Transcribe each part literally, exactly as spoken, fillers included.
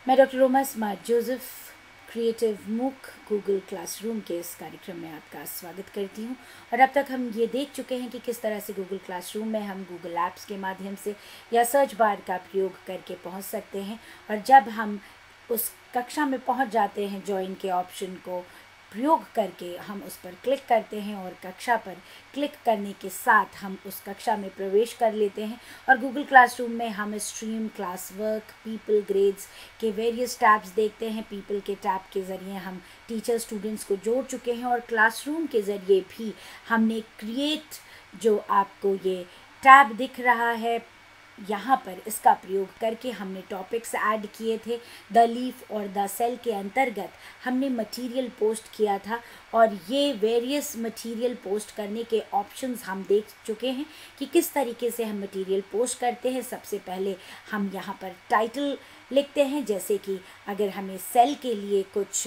मैं doctor Roma Smart Joseph creative MOOC Google classroom के इस कार्यक्रम में आपका स्वागत करती हूं। और अब तक हम ये देख चुके हैं कि किस तरह से गूगल क्लासरूम में हम गूगल ऐप्स के माध्यम से या सर्च बार का प्रयोग करके पहुंच सकते हैं। और जब हम उस कक्षा में पहुंच जाते हैं, ज्वाइन के ऑप्शन को प्रयोग करके हम उस पर क्लिक करते हैं और कक्षा पर क्लिक करने के साथ हम उस कक्षा में प्रवेश कर लेते हैं। और गूगल क्लासरूम में हम stream, class work, people, grades के वेरियस टैब्स देखते हैं। पीपल के टैब के ज़रिए हम टीचर स्टूडेंट्स को जोड़ चुके हैं और क्लासरूम के ज़रिए भी हमने क्रिएट, जो आपको ये टैब दिख रहा है यहाँ पर, इसका प्रयोग करके हमने टॉपिक्स ऐड किए थे। द लीफ और द सेल के अंतर्गत हमने मटेरियल पोस्ट किया था और ये वेरियस मटेरियल पोस्ट करने के ऑप्शंस हम देख चुके हैं कि किस तरीके से हम मटेरियल पोस्ट करते हैं। सबसे पहले हम यहाँ पर टाइटल लिखते हैं, जैसे कि अगर हमें सेल के लिए कुछ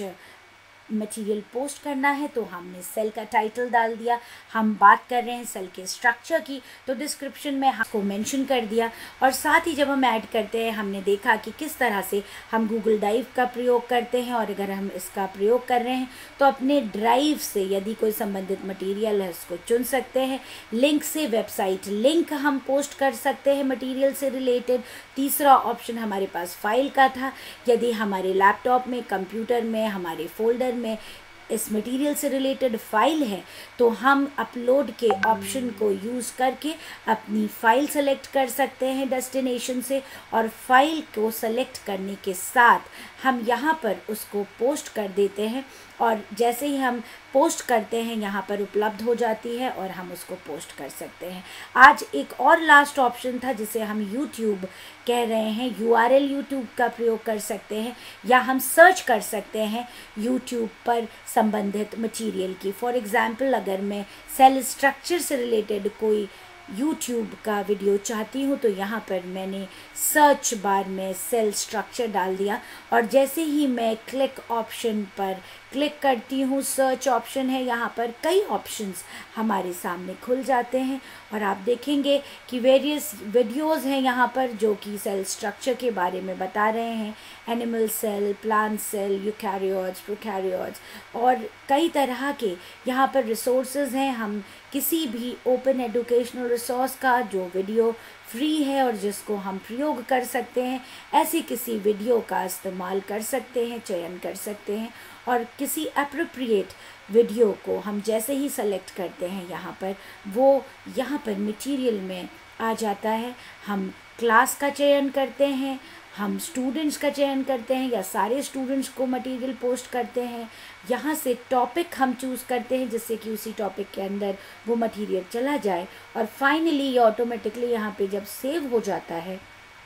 मटेरियल पोस्ट करना है तो हमने सेल का टाइटल डाल दिया। हम बात कर रहे हैं सेल के स्ट्रक्चर की, तो डिस्क्रिप्शन में हमको मेंशन कर दिया। और साथ ही जब हम ऐड करते हैं, हमने देखा कि किस तरह से हम गूगल ड्राइव का प्रयोग करते हैं। और अगर हम इसका प्रयोग कर रहे हैं तो अपने ड्राइव से यदि कोई संबंधित मटेरियल है उसको चुन सकते हैं। लिंक से वेबसाइट लिंक हम पोस्ट कर सकते हैं मटेरियल से रिलेटेड। तीसरा ऑप्शन हमारे पास फाइल का था। यदि हमारे लैपटॉप में, कंप्यूटर में, हमारे फोल्डर में इस मटेरियल से रिलेटेड फाइल है तो हम अपलोड के ऑप्शन को यूज़ करके अपनी फ़ाइल सेलेक्ट कर सकते हैं डेस्टिनेशन से। और फाइल को सेलेक्ट करने के साथ हम यहाँ पर उसको पोस्ट कर देते हैं और जैसे ही हम पोस्ट करते हैं यहाँ पर उपलब्ध हो जाती है और हम उसको पोस्ट कर सकते हैं। आज एक और लास्ट ऑप्शन था जिसे हम यूट्यूब कह रहे हैं। यूआरएल यूट्यूब का प्रयोग कर सकते हैं या हम सर्च कर सकते हैं यूट्यूब पर संबंधित मटेरियल की। फॉर एग्ज़ाम्पल, अगर मैं सेल स्ट्रक्चर से रिलेटेड कोई यूट्यूब का वीडियो चाहती हूँ तो यहाँ पर मैंने सर्च बार में सेल स्ट्रक्चर डाल दिया और जैसे ही मैं क्लिक ऑप्शन पर क्लिक करती हूँ, सर्च ऑप्शन है, यहाँ पर कई ऑप्शंस हमारे सामने खुल जाते हैं। और आप देखेंगे कि वेरियस वीडियोस हैं यहाँ पर जो कि सेल स्ट्रक्चर के बारे में बता रहे हैं। Animal cell, plant cell, eukaryotes, prokaryotes और कई तरह के यहाँ पर रिसोर्सेज हैं। हम किसी भी ओपन एजुकेशनल रिसोर्स का जो वीडियो फ्री है और जिसको हम प्रयोग कर सकते हैं, ऐसी किसी वीडियो का इस्तेमाल कर सकते हैं, चयन कर सकते हैं। और किसी एप्रोप्रिएट वीडियो को हम जैसे ही सेलेक्ट करते हैं यहाँ पर, वो यहाँ पर मटेरियल में आ जाता है। हम क्लास का चयन करते हैं, हम स्टूडेंट्स का चयन करते हैं या सारे स्टूडेंट्स को मटेरियल पोस्ट करते हैं। यहाँ से टॉपिक हम चूज़ करते हैं जिससे कि उसी टॉपिक के अंदर वो मटेरियल चला जाए। और फाइनली ये ऑटोमेटिकली यहाँ पे जब सेव हो जाता है,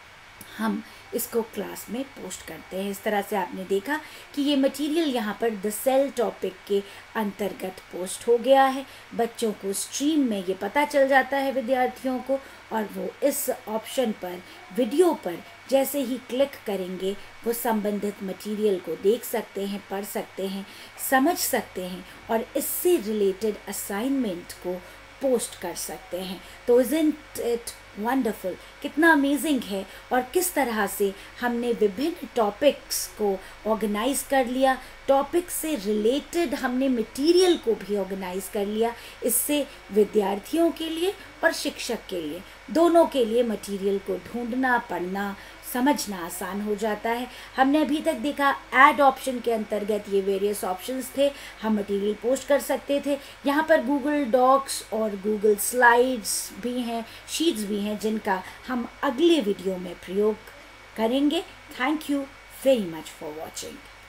हम इसको क्लास में पोस्ट करते हैं। इस तरह से आपने देखा कि ये मटेरियल यहाँ पर द सेल टॉपिक के अंतर्गत पोस्ट हो गया है। बच्चों को स्ट्रीम में ये पता चल जाता है, विद्यार्थियों को, और वो इस ऑप्शन पर, वीडियो पर जैसे ही क्लिक करेंगे वो संबंधित मटेरियल को देख सकते हैं, पढ़ सकते हैं, समझ सकते हैं और इससे रिलेटेड असाइनमेंट को पोस्ट कर सकते हैं। तो इज़न्ट इट वंडरफुल, कितना अमेजिंग है। और किस तरह से हमने विभिन्न टॉपिक्स को ऑर्गेनाइज कर लिया, टॉपिक से रिलेटेड हमने मटेरियल को भी ऑर्गेनाइज कर लिया। इससे विद्यार्थियों के लिए और शिक्षक के लिए, दोनों के लिए मटेरियल को ढूंढना, पढ़ना, समझना आसान हो जाता है। हमने अभी तक देखा ऐड ऑप्शन के अंतर्गत ये वेरियस ऑप्शंस थे, हम मटेरियल पोस्ट कर सकते थे। यहाँ पर गूगल डॉक्स और गूगल स्लाइड्स भी हैं, शीट्स भी हैं, जिनका हम अगले वीडियो में प्रयोग करेंगे। Thank you very much for watching.